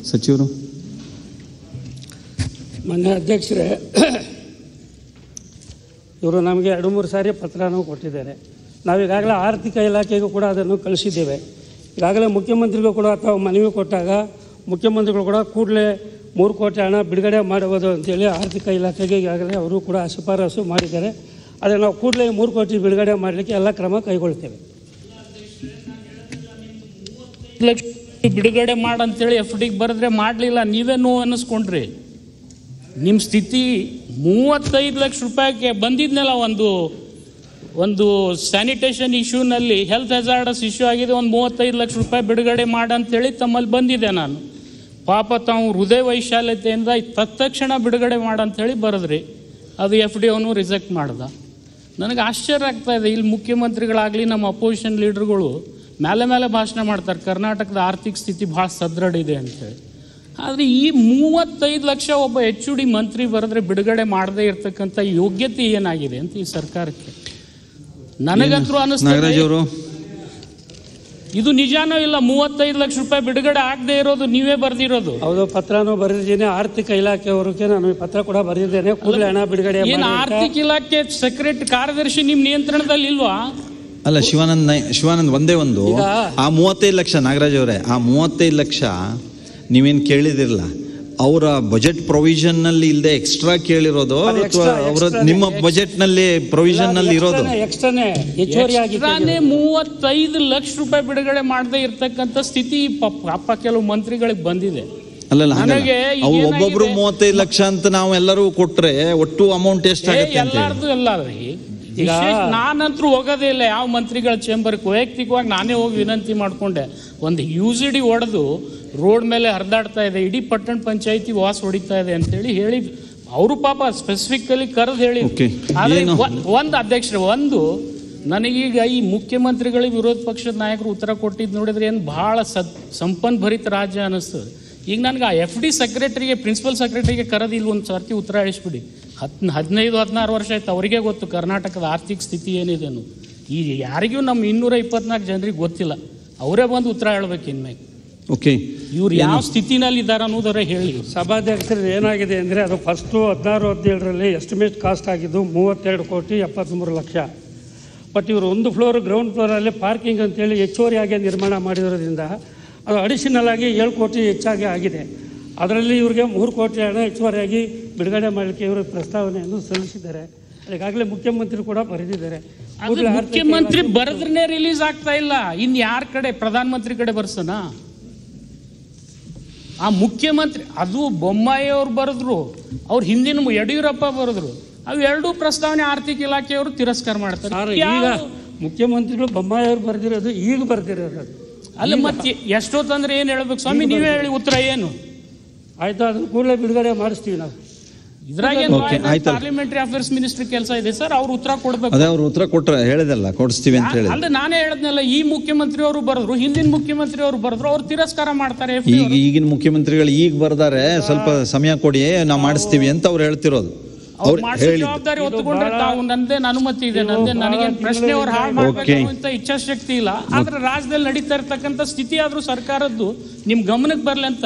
ಸಚಿವರು. ಮಾನ್ಯ ಅಧ್ಯಕ್ಷರೇ, ಇವರು ನಮಗೆ 2-3 ಸಾರಿ ಪತ್ರನೂ ಕೊಟ್ಟಿದ್ದಾರೆ. ನಾವೀಗಾಗಲೇ ಆರ್ಥಿಕ ಇಲಾಖೆಗೂ ಕೂಡ ಅದನ್ನು ಕಳಿಸಿದ್ದೇವೆ. ಈಗಾಗಲೇ ಮುಖ್ಯಮಂತ್ರಿಗೂ ಕೂಡ ಅಥವಾ ಮನವಿ ಕೊಟ್ಟಾಗ ಮುಖ್ಯಮಂತ್ರಿಗಳು ಕೂಡ ಕೂಡಲೇ 3 ಕೋಟಿ ಹಣ ಬಿಡುಗಡೆ ಮಾಡುವುದು ಅಂತೇಳಿ ಆರ್ಥಿಕ ಇಲಾಖೆಗೆ ಈಗಾಗಲೇ ಅವರು ಕೂಡ ಶಿಫಾರಸು ಮಾಡಿದ್ದಾರೆ. ಆದರೆ ನಾವು ಕೂಡಲೇ 3 ಕೋಟಿ ಬಿಡುಗಡೆ ಮಾಡಲಿಕ್ಕೆ ಎಲ್ಲ ಕ್ರಮ ಕೈಗೊಳ್ತೇವೆ. ಲಕ್ಷ ಬಿಡುಗಡೆ ಮಾಡಂತೇಳಿ FDಗೆ ಬರೆದ್ರೆ ಮಾಡಲಿಲ್ಲ, ನೀವೇ ನೋವು ಅನ್ನಿಸ್ಕೊಂಡ್ರಿ. ನಿಮ್ಮ ಸ್ಥಿತಿ 35 ಲಕ್ಷ ರೂಪಾಯಿಗೆ ಬಂದಿದ್ನಲ್ಲ, ಒಂದು ಸ್ಯಾನಿಟೇಷನ್ ಇಶ್ಯೂನಲ್ಲಿ ಹೆಲ್ತ್ ಹಜಾರ್ಡಸ್ ಇಶ್ಯೂ ಆಗಿದೆ, ಒಂದು 35 ಲಕ್ಷ ರೂಪಾಯಿ ಬಿಡುಗಡೆ ಮಾಡಂತೇಳಿ ತಮ್ಮಲ್ಲಿ ಬಂದಿದೆ. ನಾನು ಪಾಪ ತಾವು ಹೃದಯ ವೈಶಾಲ್ಯತೆಯಿಂದ ತತ್ಕ್ಷಣ ಬಿಡುಗಡೆ ಮಾಡಂತೇಳಿ ಬರೆದ್ರಿ. ಅದು FD ಅವನು ರಿಜೆಕ್ಟ್ ಮಾಡ್ದ. ನನಗೆ ಆಶ್ಚರ್ಯ ಆಗ್ತಾ ಇದೆ, ಇಲ್ಲಿ ಮುಖ್ಯಮಂತ್ರಿಗಳಾಗಲಿ ನಮ್ಮ ಅಪೋಸಿಷನ್ ಲೀಡರ್ಗಳು ಮೇಲೆ ಭಾಷಣ ಮಾಡ್ತಾರೆ, ಕರ್ನಾಟಕದ ಆರ್ಥಿಕ ಸ್ಥಿತಿ ಭಾಳ ಸದೃಢ ಇದೆ ಅಂತೇಳಿ. ಆದರೆ ಈ 35 ಲಕ್ಷ ಒಬ್ಬ HOD ಮಂತ್ರಿ ಬರೆದ್ರೆ ಬಿಡುಗಡೆ ಮಾಡದೇ ಇರ್ತಕ್ಕಂಥ ಯೋಗ್ಯತೆ ಏನಾಗಿದೆ ಅಂತ ಈ ಸರ್ಕಾರಕ್ಕೆ ನನಗಂತೂ ಅನಿಸ್ತದೆ. ಇದು ನಿಜಾನೋ ಇಲ್ಲ? 35 ಲಕ್ಷ ರೂಪಾಯಿ ಬಿಡುಗಡೆ ಆಗದೆ ಇರೋದು ನೀವೇ ಬರೆದಿರೋದು. ಹೌದು, ಪತ್ರನೂ ಬರೆದಿದ್ದೇನೆ. ಆರ್ಥಿಕ ಇಲಾಖೆಯವರಿಗೆ ನಾನು ಪತ್ರ ಕೂಡ ಬರೆದಿದ್ದೇನೆ. ಕೂಡಲೇ ಹಣ ಬಿಡುಗಡೆ. ಏನು ಆರ್ಥಿಕ ಇಲಾಖೆ ಸೆಕ್ರೆಟರಿ ಕಾರ್ಯದರ್ಶಿ ನಿಮ್ಮ ನಿಯಂತ್ರಣದಲ್ಲಿ ಇಲ್ವಾ? ಅಲ್ಲ, ಶಿವಾನಂದ್ ಒಂದೇ ಒಂದು, ಆ 35 ಲಕ್ಷ ನಾಗರಾಜ್ ಅವರೇ, ಆ 35 ಲಕ್ಷ ನೀವೇನು ಕೇಳಿದಿರಲ್ಲ, ಅವರ ಬಜೆಟ್ ಪ್ರೊವಿಷನ್ ನಲ್ಲಿ ಇಲ್ಲದೆ ಎಕ್ಸ್ಟ್ರಾ ಕೇಳಿರೋದು ಅಥವಾ ಅವರ ನಿಮ್ಮ ಬಜೆಟ್ ನಲ್ಲಿ ಪ್ರೊವಿಷನ್ ನಲ್ಲಿ ಇರೋದು? ಎಕ್ಸ್ಟ್ರಾನೇ 35 ಲಕ್ಷ ರೂಪಾಯಿ ಬಿಡುಗಡೆ ಮಾಡದೇ ಇರ್ತಕ್ಕಂಥ ಸ್ಥಿತಿ ಪಾಪ ಕೆಲವು ಮಂತ್ರಿಗಳಿಗೆ ಬಂದಿದೆ. ಅಲ್ಲಲ್ಲ, ಅವ್ರು ಒಬ್ಬೊಬ್ರು 35 ಲಕ್ಷ ಅಂತ ನಾವು ಎಲ್ಲರೂ ಕೊಟ್ರೆ ಒಟ್ಟು ಅಮೌಂಟ್ ಎಷ್ಟಾಗುತ್ತೆ? ಎಲ್ಲಾರ್ದು ಎಲ್ಲ ಈಗ ನಾನಂತರೂ ಹೋಗೋದೇ ಇಲ್ಲ ಯಾವ ಮಂತ್ರಿಗಳ ಚೇಂಬರ್ಗೆ. ವೈಯಕ್ತಿಕವಾಗಿ ನಾನೇ ಹೋಗಿ ವಿನಂತಿ ಮಾಡಿಕೊಂಡೆ. ಒಂದು UCD ಹೊಡೆದು ರೋಡ್ ಮೇಲೆ ಹರಿದಾಡ್ತಾ ಇದೆ, ಇಡೀ ಪಟ್ಟಣ ಪಂಚಾಯತಿ ವಾಸ್ ಹೊಡಿತಾ ಇದೆ ಅಂತೇಳಿ ಹೇಳಿ ಅವರು ಪಾಪ ಸ್ಪೆಸಿಫಿಕಲಿ ಕರೆದು ಹೇಳಿ. ಆದರೆ ಒಂದು ಅಧ್ಯಕ್ಷರು, ನನಗೀಗ ಈ ಮುಖ್ಯಮಂತ್ರಿಗಳಿಗೆ ವಿರೋಧ ಪಕ್ಷದ ನಾಯಕರು ಉತ್ತರ ಕೊಟ್ಟಿದ್ದು ನೋಡಿದ್ರೆ ಏನು ಭಾಳ ಸಂಪನ್ ಭರಿತ ರಾಜ್ಯ ಅನ್ನಿಸ್ತದೆ. ಈಗ ನನಗೆ ಆ FD ಸೆಕ್ರೆಟರಿಗೆ, ಪ್ರಿನ್ಸಿಪಲ್ ಸೆಕ್ರೆಟರಿಗೆ ಕರೆದಿಲ್ಲ ಒಂದು ಸರ್ತಿ ಉತ್ತರ ಹೇಳಿಸ್ಬಿಡಿ. 15-16 ವರ್ಷ ಆಯ್ತು, ಅವರಿಗೆ ಗೊತ್ತು ಕರ್ನಾಟಕದ ಆರ್ಥಿಕ ಸ್ಥಿತಿ ಏನಿದೆ ಅನ್ನೋದು. ಈ ಯಾರಿಗೂ ನಮ್ಮ 224 ಜನರಿಗೆ ಗೊತ್ತಿಲ್ಲ. ಅವರೇ ಬಂದು ಉತ್ತರ ಹೇಳ್ಬೇಕು ಇನ್ಮೇಲೆ. ಓಕೆ, ಇವ್ರು ಯಾವ ಸ್ಥಿತಿನಲ್ಲಿ ಇದ್ದಾರೆ ಅನ್ನೋದರ ಹೇಳಿ. ಸಭಾಧ್ಯಕ್ಷರು ಏನಾಗಿದೆ ಅಂದರೆ, ಅದು ಫಸ್ಟು 16-17ರಲ್ಲಿ ಎಸ್ಟಿಮೇಟ್ ಕಾಸ್ಟ್ ಆಗಿದ್ದು 32 ಕೋಟಿ 73 ಲಕ್ಷ. ಬಟ್ ಇವರು ಒಂದು ಫ್ಲೋರ್ ಗ್ರೌಂಡ್ ಫ್ಲೋರಲ್ಲಿ ಪಾರ್ಕಿಂಗ್ ಅಂತೇಳಿ ಹೆಚ್ಚುವರಿಯಾಗಿ ನಿರ್ಮಾಣ ಮಾಡಿರೋದ್ರಿಂದ ಅದು ಅಡಿಷನಲ್ ಆಗಿ 7 ಕೋಟಿ ಹೆಚ್ಚಾಗಿ ಆಗಿದೆ. ಅದರಲ್ಲಿ ಇವರಿಗೆ 3 ಕೋಟಿ ಹಣ ಹೆಚ್ಚುವರಿಯಾಗಿ ಬಿಡುಗಡೆ ಮಾಡಲಿಕ್ಕೆ ಇವರು ಪ್ರಸ್ತಾವನೆಯನ್ನು ಸಲ್ಲಿಸಿದ್ದಾರೆ. ಈಗಾಗಲೇ ಮುಖ್ಯಮಂತ್ರಿ ಕೂಡ ಬರೆದಿದ್ದಾರೆ. ಮುಖ್ಯಮಂತ್ರಿ ಬರೆದ್ರೆ ರಿಲೀಸ್ ಆಗ್ತಾ ಇಲ್ಲ, ಇನ್ನು ಯಾರ ಕಡೆ? ಪ್ರಧಾನಮಂತ್ರಿ ಕಡೆ ಬರ್ಸನ? ಆ ಮುಖ್ಯಮಂತ್ರಿ, ಅದು ಬೊಮ್ಮಾಯಿ ಅವ್ರು ಬರೆದ್ರು, ಅವ್ರು ಹಿಂದಿನ ಯಡಿಯೂರಪ್ಪ ಬರೆದ್ರು. ಅವು ಎರಡೂ ಪ್ರಸ್ತಾವನೆ ಆರ್ಥಿಕ ಇಲಾಖೆಯವರು ತಿರಸ್ಕಾರ ಮಾಡ್ತಾರೆ. ಈಗ ಮುಖ್ಯಮಂತ್ರಿಗಳು ಬೊಮ್ಮಾಯಿ ಅವ್ರು ಬರೆದಿರೋದು, ಈಗ ಬರೆದಿರೋದು ಅಲ್ಲ. ಮತ್ತೆ ಎಷ್ಟೊತ್ತಂದ್ರೆ ಏನು ಹೇಳ್ಬೇಕು ಸ್ವಾಮಿ? ನೀವೇ ಹೇಳಿ ಉತ್ತರ ಏನು? ಆಯ್ತು, ಅದನ್ನು ಕೂಡಲೇ ಬಿಡುಗಡೆ ಮಾಡಿಸ್ತೀವಿ ನಾವು. ಇದ್ರಾಗ ಪಾರ್ಲಿಮೆಂಟರಿ ಅಫೇರ್ಸ್ ಮಿನಿಸ್ಟರ್ ಕೆಲಸ ಇದೆ ಸರ್, ಅವ್ರು ಉತ್ತರ ಕೊಡ್ಬೇಕು. ಅದೇ ಅವ್ರು ಉತ್ತರ ಕೊಟ್ರೆ ಹೇಳಿದಲ್ಲ, ಕೊಡಿಸ್ತೀವಿ ಅಂತ ಹೇಳಿ. ಅಲ್ಲ, ನಾನೇ ಹೇಳದ್ನಲ್ಲ, ಈ ಮುಖ್ಯಮಂತ್ರಿ ಅವರು ಬರೆದ್ರು, ಹಿಂದಿನ ಮುಖ್ಯಮಂತ್ರಿ ಅವರು ಬರೆದ್ರು, ಅವ್ರು ತಿರಸ್ಕಾರ ಮಾಡ್ತಾರೆ. ಈಗಿನ ಮುಖ್ಯಮಂತ್ರಿಗಳು ಈಗ ಬರ್ದಾರೆ, ಸ್ವಲ್ಪ ಸಮಯ ಕೊಡಿ, ನಾವು ಮಾಡಿಸ್ತೀವಿ ಅಂತ ಅವ್ರು ಹೇಳ್ತಿರೋದು. ಜವಾಬ್ದಾರಿ ಒತ್ತುಕೊಂಡ್ರೆ ತಾವು ನಂದೇನು ಅನುಮತಿ ಇದೆ, ನನಗೆ ಪ್ರಶ್ನೆ ಅವ್ರು ಹಾಳು ಮಾಡಬೇಕು ಅಂತ ಇಚ್ಛಾಶಕ್ತಿ ಇಲ್ಲ. ಆದ್ರೆ ರಾಜ್ಯದಲ್ಲಿ ನಡೀತಾ ಇರ್ತಕ್ಕಂಥ ಸ್ಥಿತಿ ಆದ್ರೂ ಸರ್ಕಾರದ್ದು ನಿಮ್ ಗಮನಕ್ಕೆ ಬರ್ಲಿ ಅಂತ